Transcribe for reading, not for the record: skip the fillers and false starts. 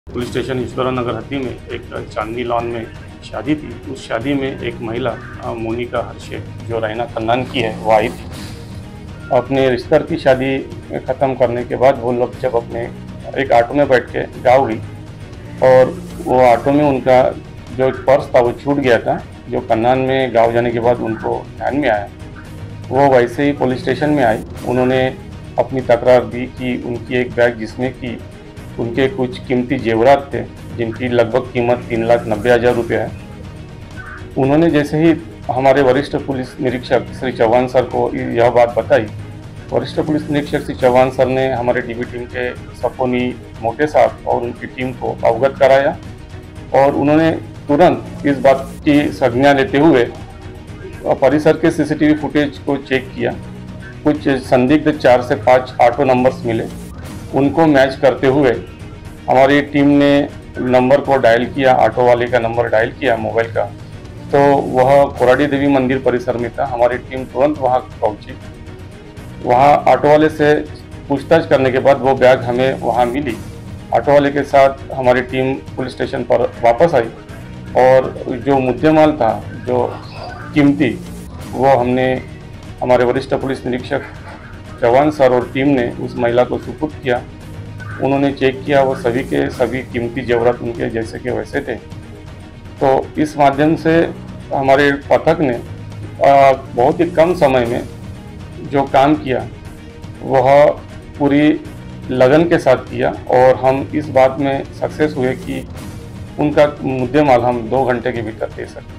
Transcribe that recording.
Police station ईश्वरा नगर हद्दी में एक चांदनी लॉन में शादी थी। उस शादी में एक महिला मोनिका हर्षे जो रैना खन्नान की है वो आई थी। अपने रिश्तेदार की शादी ख़त्म करने के बाद वो लोग जब अपने एक ऑटो में बैठ के गाँव गई और वो ऑटो में उनका जो एक पर्स था वो छूट गया था, जो खन्नान में गाँव जाने के बाद उनको ध्यान में आया। वो वैसे ही पुलिस स्टेशन में आई। उन्होंने अपनी तकरार दी कि उनकी एक बैग जिसमें कि उनके कुछ कीमती जेवरात थे जिनकी लगभग कीमत 3,90,000 रुपये है। उन्होंने जैसे ही हमारे वरिष्ठ पुलिस निरीक्षक श्री चौहान सर को यह बात बताई, वरिष्ठ पुलिस निरीक्षक श्री चौहान सर ने हमारे डीबी टीम के सपोनी मोटे साहब और उनकी टीम को अवगत कराया और उन्होंने तुरंत इस बात की संज्ञा लेते हुए परिसर के सीसीटीवी फुटेज को चेक किया। कुछ संदिग्ध 4 से 5 ऑटो नंबर्स मिले। उनको मैच करते हुए हमारी टीम ने नंबर को डायल किया, ऑटो वाले का नंबर डायल किया मोबाइल का, तो वह कोराडी देवी मंदिर परिसर में था। हमारी टीम तुरंत वहां पहुंची। वहां ऑटो वाले से पूछताछ करने के बाद वो बैग हमें वहां मिली। ऑटो वाले के साथ हमारी टीम पुलिस स्टेशन पर वापस आई और जो मुद्देमाल था, जो कीमती, वो हमने हमारे वरिष्ठ पुलिस निरीक्षक चौहान सर और टीम ने उस महिला को सुपुर्द किया। उन्होंने चेक किया, वो सभी के सभी कीमती जेवरात उनके जैसे के वैसे थे। तो इस माध्यम से हमारे पथक ने बहुत ही कम समय में जो काम किया वह पूरी लगन के साथ किया और हम इस बात में सक्सेस हुए कि उनका मुद्देमाल हम 2 घंटे के भीतर दे सकते।